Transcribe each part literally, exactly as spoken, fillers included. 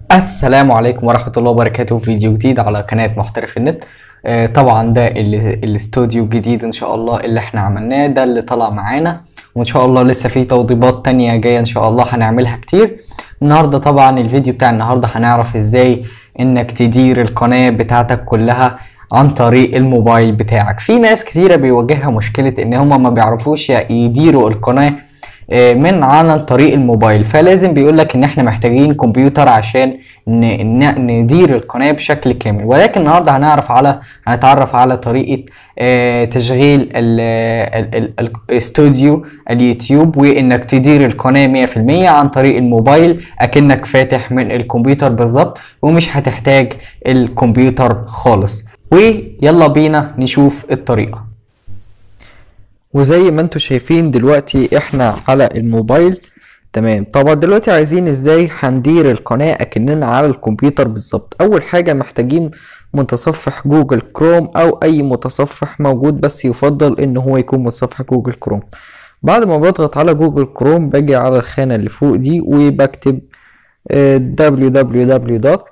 السلام عليكم ورحمة الله وبركاته. فيديو جديد على قناة محترف النت. آه طبعا ده ال- الاستوديو الجديد ان شاء الله اللي احنا عملناه، ده اللي طلع معانا، وان شاء الله لسه في توضيبات تانية جاية ان شاء الله هنعملها كتير. النهاردة طبعا الفيديو بتاع النهاردة هنعرف ازاي انك تدير القناة بتاعتك كلها عن طريق الموبايل بتاعك. في ناس كتيرة بيواجهها مشكلة ان هما ما بيعرفوش يديروا القناة من عن طريق الموبايل، فلازم بيقولك ان احنا محتاجين كمبيوتر عشان ندير القناة بشكل كامل. ولكن النهاردة هنعرف على هنتعرف على طريقة تشغيل الاستوديو اليوتيوب، وانك تدير القناة مية في المية عن طريق الموبايل اكنك فاتح من الكمبيوتر بالظبط، ومش هتحتاج الكمبيوتر خالص. ويلا بينا نشوف الطريقة. وزي ما انتوا شايفين دلوقتي احنا على الموبايل. تمام، طبعا دلوقتي عايزين ازاي هندير القناة اكننا على الكمبيوتر بالظبط. اول حاجة محتاجين متصفح جوجل كروم او اي متصفح موجود، بس يفضل ان هو يكون متصفح جوجل كروم. بعد ما بضغط على جوجل كروم باجي على الخانة اللي فوق دي وبكتب دبليو دبليو دبليو دوت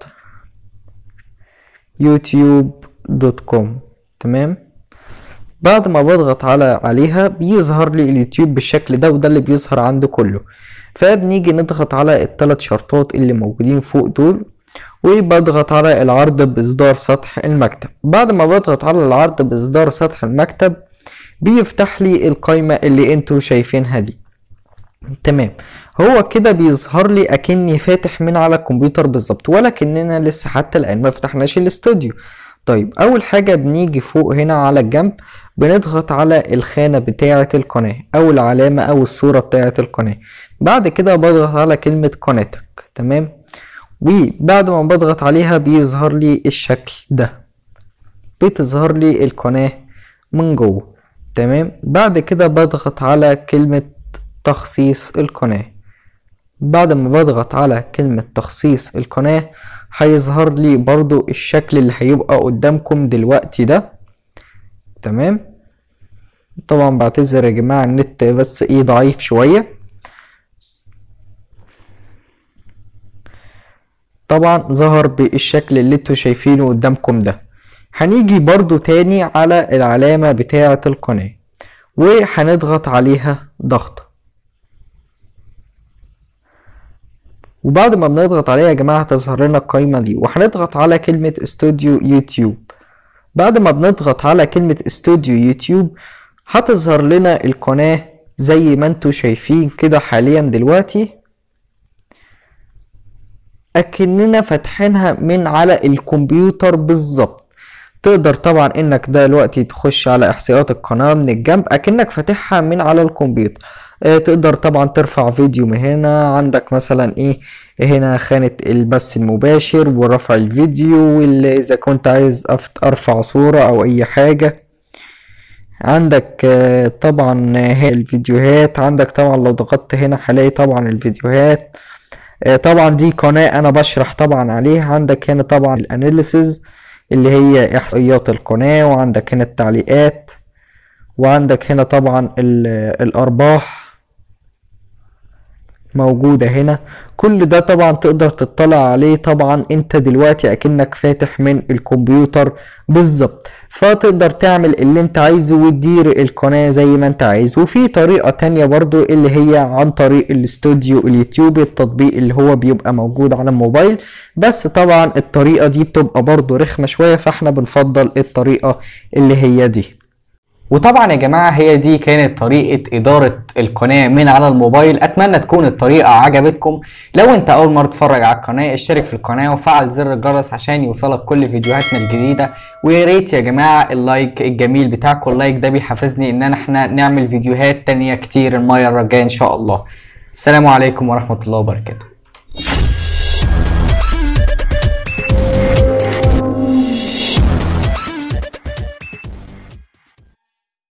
يوتيوب دوت كوم. تمام، بعد ما بضغط على عليها بيظهر لي اليوتيوب بالشكل ده، وده اللي بيظهر عند كله. فبنيجي نضغط على الثلاث شرطات اللي موجودين فوق دول، وبضغط على العرض باصدار سطح المكتب. بعد ما بضغط على العرض باصدار سطح المكتب بيفتح لي القائمة اللي انتوا شايفينها دي. تمام، هو كده بيظهر لي اكني فاتح من على الكمبيوتر بالظبط، ولكننا لسه حتى الان ما فتحناش الاستوديو. طيب، اول حاجة بنيجي فوق هنا على الجنب بنضغط على الخانة بتاعة القناة او العلامة او الصورة بتاعة القناة. بعد كده بضغط على كلمة قناتك. تمام، وبعد ما بضغط عليها بيظهر لي الشكل ده، بتظهر لي القناة من جوه. تمام، بعد كده بضغط على كلمة تخصيص القناة. بعد ما بضغط على كلمة تخصيص القناة هيظهر لي برضو الشكل اللي هيبقى قدامكم دلوقتي ده. تمام، طبعا بعتذر يا جماعة النت بس ايه ضعيف شوية. طبعا ظهر بالشكل اللي انتوا شايفينه قدامكم ده. هنيجي برضو تاني على العلامة بتاعة القناة وهنضغط عليها ضغطة، وبعد ما بنضغط عليها يا جماعة هتظهر لنا القايمة دي، وهنضغط على كلمة استوديو يوتيوب. بعد ما بنضغط على كلمة استوديو يوتيوب هتظهر لنا القناة زي ما انتوا شايفين كده حاليا دلوقتي، اكننا فاتحينها من على الكمبيوتر بالظبط. تقدر طبعا انك دلوقتي تخش على احصائيات القناة من الجنب اكنك فاتحها من على الكمبيوتر. اه تقدر طبعا ترفع فيديو من هنا، عندك مثلا ايه هنا خانة البث المباشر ورفع الفيديو، واللي اذا كنت عايز ارفع صورة او اي حاجة. عندك اه طبعا هي الفيديوهات، عندك طبعا لو ضغطت هنا هلاقي طبعا الفيديوهات. اه طبعا دي قناة انا بشرح طبعا عليها. عندك هنا طبعا الاناليسز اللي هي احصائيات القناة، وعندك هنا التعليقات، وعندك هنا طبعا الارباح موجودة هنا. كل ده طبعا تقدر تطلع عليه طبعا انت دلوقتي اكنك فاتح من الكمبيوتر بالظبط. فتقدر تعمل اللي انت عايزه وتدير القناة زي ما انت عايز. وفي طريقة تانية برضو اللي هي عن طريق الاستوديو اليوتيوب، التطبيق اللي هو بيبقى موجود على الموبايل، بس طبعا الطريقة دي بتبقى برضو رخمة شوية، فاحنا بنفضل الطريقة اللي هي دي. وطبعا يا جماعة هي دي كانت طريقة إدارة القناة من على الموبايل. أتمنى تكون الطريقة عجبتكم. لو أنت أول مرة تتفرج على القناة اشترك في القناة وفعل زر الجرس عشان يوصلك كل فيديوهاتنا الجديدة. ويا ريت يا جماعة اللايك الجميل بتاعكم، اللايك ده بيحفزني إن احنا نعمل فيديوهات تانية كتير المرة الجاية إن شاء الله. السلام عليكم ورحمة الله وبركاته.